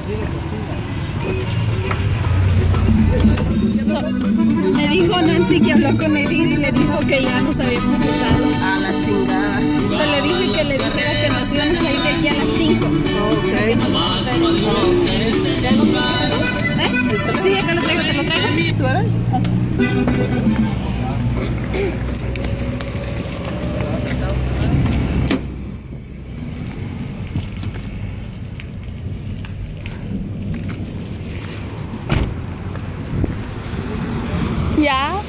Me dijo Nancy que habló con Edith y le dijo que ya nos habíamos quitado. A la chingada. Pero le dije que le dijera que nos íbamos a ir de aquí a las 5. Ok. Sí, acá lo traigo, te lo traigo. ¿Tú eres? Ya.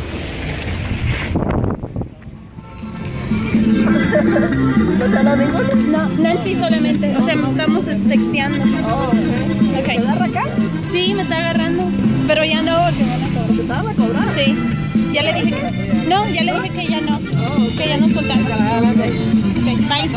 ¿No te habla ninguno? No, Nancy solamente. O sea, estamos texteando. Oh, ok. Okay. ¿Te agarra acá? Sí, me está agarrando. Pero ya no, porque van a cobrar. ¿Te van a cobrar? Sí. Ya le dije que... No, ya le dije que ya no. Que ya nos contamos. Okay, bye.